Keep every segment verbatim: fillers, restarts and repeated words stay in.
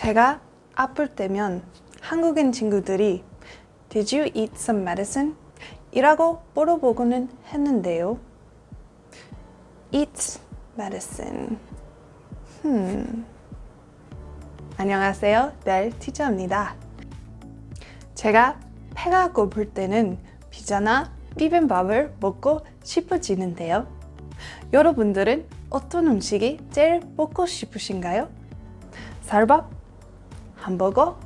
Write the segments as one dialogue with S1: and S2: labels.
S1: 제가 아플 때면 한국인 친구들이 Did you eat some medicine? 이라고 물어보고는 했는데요. Eat medicine. Hmm. 안녕하세요, 넬 티처입니다. 제가 배가 고플 때는 피자나 비빔밥을 먹고 싶어지는데요. 여러분들은 어떤 음식이 제일 먹고 싶으신가요? 쌀밥? 햄버거?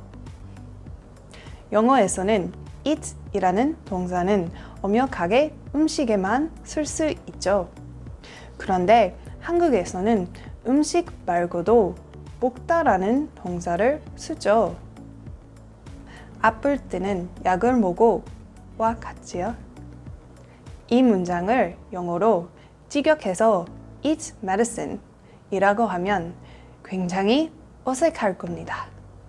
S1: 영어에서는 eat 이라는 동사는 엄격하게 음식에만 쓸 수 있죠. 그런데 한국에서는 음식 말고도 먹다라는 동사를 쓰죠. 아플 때는 약을 먹어와 같지요. 이 문장을 영어로 직역해서 eat medicine 이라고 하면 굉장히 어색할 겁니다.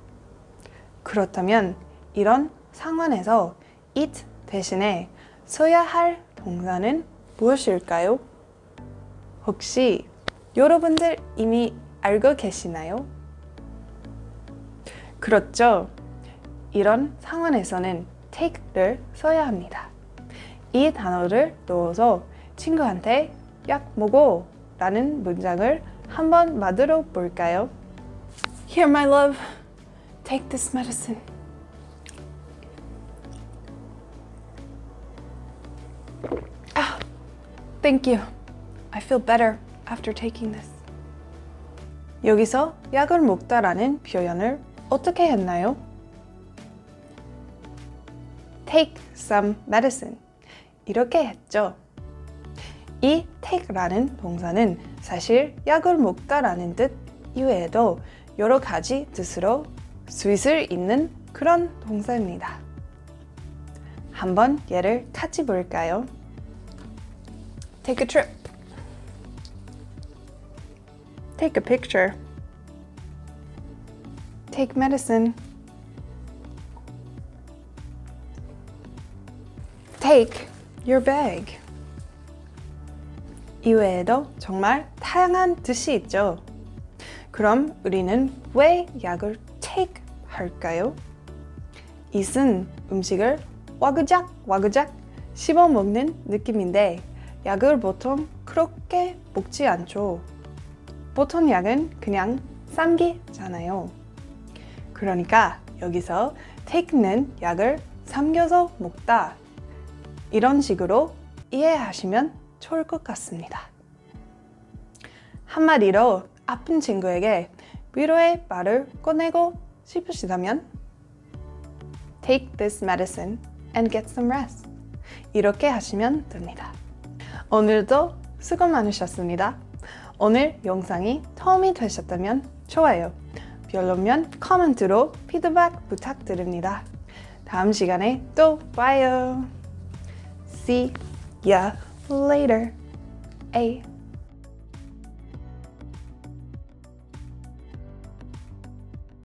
S1: 그렇다면 이런 상황에서 eat 대신에 써야 할 동사는 무엇일까요? 혹시 여러분들 이미 알고 계시나요? 그렇죠. 이런 상황에서는 take를 써야 합니다. 이 단어를 넣어서 친구한테 약 먹어 라는 문장을 한번 만들어 볼까요? Here, my love. Take this medicine. Ah, thank you. I feel better after taking this. 여기서 약을 먹다라는 표현을 어떻게 했나요? Take some medicine. 이렇게 했죠. 이 take라는 동사는 사실 약을 먹다라는 뜻 이외에도 여러 가지 뜻으로 쓸 수 있는 그런 동사입니다. 한번 예를 같이 볼까요? Take a trip. Take a picture. Take medicine. Take your bag. 이외에도 정말 다양한 뜻이 있죠. 그럼 우리는 왜 약을 take 할까요? eat은 음식을 와그작 와그작 씹어 먹는 느낌인데 약을 보통 그렇게 먹지 않죠. 보통 약은 그냥 삼키잖아요. 그러니까 여기서 take는 약을 삼켜서 먹다 이런 식으로 이해하시면 좋을 것 같습니다. 한마디로 아픈 친구에게 위로의 말을 꺼내고 싶으시다면 Take this medicine and get some rest. 이렇게 하시면 됩니다. 오늘도 수고 많으셨습니다. 오늘 영상이 도움이 되셨다면 좋아요, 별로면 코멘트로 피드백 부탁드립니다. 다음 시간에 또 봐요. See ya later. A